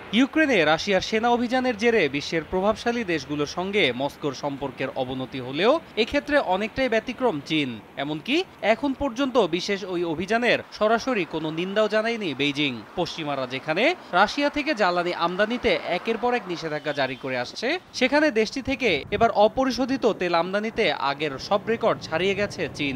ইউক্রেনে রাশিয়ার সেনা অভিযানের জেরে বিশ্বের প্রভাবশালী দেশগুলোর সঙ্গে মস্কোর সম্পর্কের অবনতি হলেও এক্ষেত্রে অনেকটাই ব্যতিক্রম চীন। এমনকি এখন পর্যন্ত বিশেষ ওই অভিযানের সরাসরি কোনো নিন্দাও জানায়নি বেইজিং। পশ্চিমারা যেখানে রাশিয়া থেকে জ্বালানি আমদানিতে একের পর এক নিষেধাজ্ঞা জারি করে আসছে, সেখানে দেশটি থেকে এবার অপরিশোধিত তেল আমদানিতে আগের সব রেকর্ড ছাড়িয়ে গেছে চীন।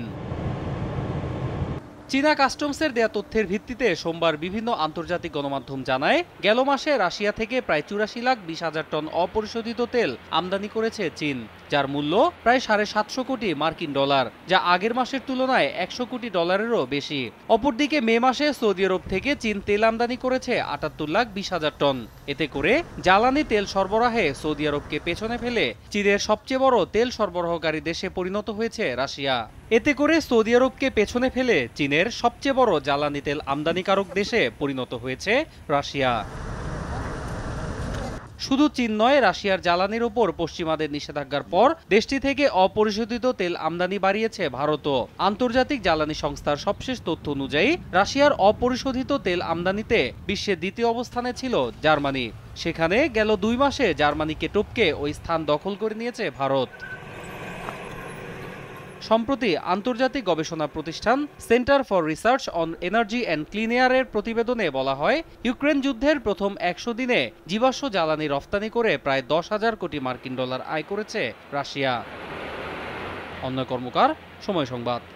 চীনা কাস্টমসের দেয়া তথ্যের ভিত্তিতে সোমবার বিভিন্ন আন্তর্জাতিক গণমাধ্যম জানায়, গেল মাসে রাশিয়া থেকে প্রায় ৮৪,২০,০০০ টন অপরিশোধিত তেল আমদানি করেছে চীন, যার মূল্য প্রায় $৭৫০ কোটি মার্কিন ডলার, যা আগের মাসের তুলনায় $১০০ কোটি ডলারেরও বেশি। অপরদিকে মে মাসে সৌদি আরব থেকে চীন তেল আমদানি করেছে ৭৮,২০,০০০ টন। এতে করে জ্বালানি তেল সরবরাহে সৌদি আরবকে পেছনে ফেলে চীনের সবচেয়ে বড় তেল সরবরাহকারী দেশে পরিণত হয়েছে রাশিয়া। এতে করে সৌদি আরবকে পেছনে ফেলে চীনের সবচেয়ে বড় জ্বালানি তেল আমদানিকারক দেশে পরিণত হয়েছে রাশিয়া। শুধু চীন নয়, রাশিয়ার জ্বালানির উপর পশ্চিমাদের নিষেধাজ্ঞার পর দেশটি থেকে অপরিশোধিত তেল আমদানি বাড়িয়েছে ভারতও। আন্তর্জাতিক জ্বালানি সংস্থার সবশেষ তথ্য অনুযায়ী রাশিয়ার অপরিশোধিত তেল আমদানিতে বিশ্বের দ্বিতীয় অবস্থানে ছিল জার্মানি। সেখানে গেল ২ মাসে জার্মানিকে টপকে ওই স্থান দখল করে নিয়েছে ভারত। সম্প্রতি আন্তর্জাতিক গবেষণা প্রতিষ্ঠান centre for research on energy and clean এয়ারের প্রতিবেদনে বলা হয়, ইউক্রেন যুদ্ধের প্রথম ১০০ দিনে জীবাশ্ম জ্বালানি রফতানি করে প্রায় ১০,০০০ কোটি মার্কিন ডলার আয় করেছে রাশিয়া। অন্য কর্মকার, সময় সংবাদ।